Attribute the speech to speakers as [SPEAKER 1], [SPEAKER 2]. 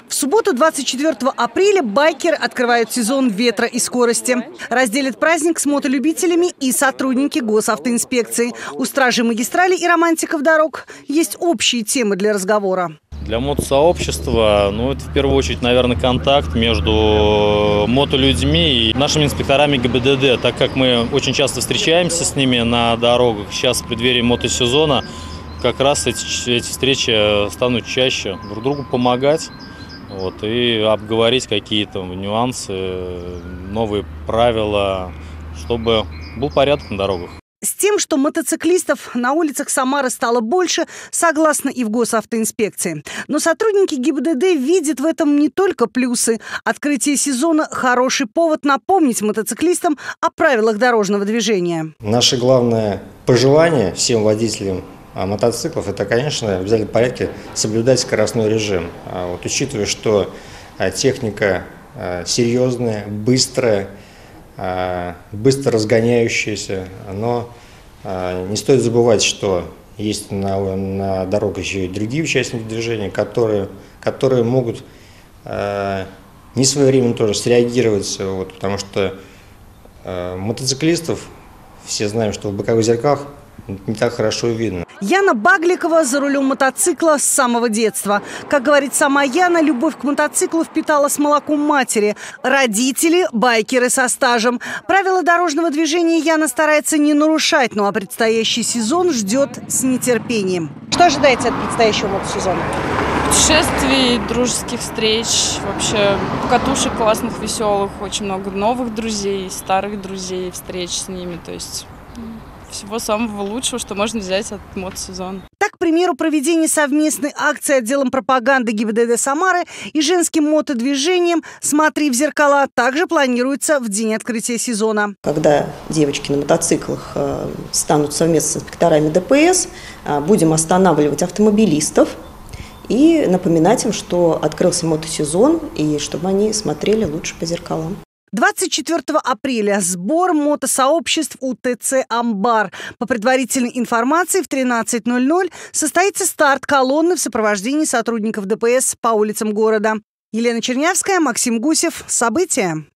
[SPEAKER 1] В субботу, 24 апреля, байкеры открывают сезон ветра и скорости. Разделят праздник с мотолюбителями и сотрудники госавтоинспекции. У стражей магистрали и романтиков дорог есть общие темы для разговора.
[SPEAKER 2] Для мотосообщества, это в первую очередь, наверное, контакт между мотолюдьми и нашими инспекторами ГИБДД, так как мы очень часто встречаемся с ними на дорогах. Сейчас в преддверии мотосезона как раз эти встречи станут чаще, друг другу помогать и обговорить какие-то нюансы, новые правила, чтобы был порядок на дорогах.
[SPEAKER 1] С тем, что мотоциклистов на улицах Самары стало больше, согласны и в госавтоинспекции. Но сотрудники ГИБДД видят в этом не только плюсы. Открытие сезона – хороший повод напомнить мотоциклистам о правилах дорожного движения.
[SPEAKER 3] Наше главное пожелание всем водителям мотоциклов – это, конечно, в обязательном порядке соблюдать скоростной режим. Учитывая, что техника серьезная, быстрая, быстро разгоняющаяся, но не стоит забывать, что есть на дорогах еще и другие участники движения, которые могут не своевременно тоже среагировать, потому что мотоциклистов, все знаем, что в боковых зеркалах не так хорошо видно.
[SPEAKER 1] Яна Багликова за рулем мотоцикла с самого детства. Как говорит сама Яна, любовь к мотоциклу впитала с молоком матери. Родители – байкеры со стажем. Правила дорожного движения Яна старается не нарушать, но предстоящий сезон ждет с нетерпением. Что ожидается от предстоящего мотосезона?
[SPEAKER 4] Путешествий, дружеских встреч, вообще катушек классных, веселых, очень много новых друзей, старых друзей, встреч с ними, то есть всего самого лучшего, что можно взять от мотосезона.
[SPEAKER 1] Так, к примеру, проведение совместной акции отделом пропаганды ГИБДД Самары и женским мотодвижением «Смотри в зеркала» также планируется в день открытия сезона.
[SPEAKER 5] Когда девочки на мотоциклах станут совместно с инспекторами ДПС, будем останавливать автомобилистов и напоминать им, что открылся мотосезон и чтобы они смотрели лучше по зеркалам.
[SPEAKER 1] 24 апреля сбор мотосообществ у ТЦ «Амбар». По предварительной информации, в 13:00 состоится старт колонны в сопровождении сотрудников ДПС по улицам города. Елена Чернявская, Максим Гусев. События.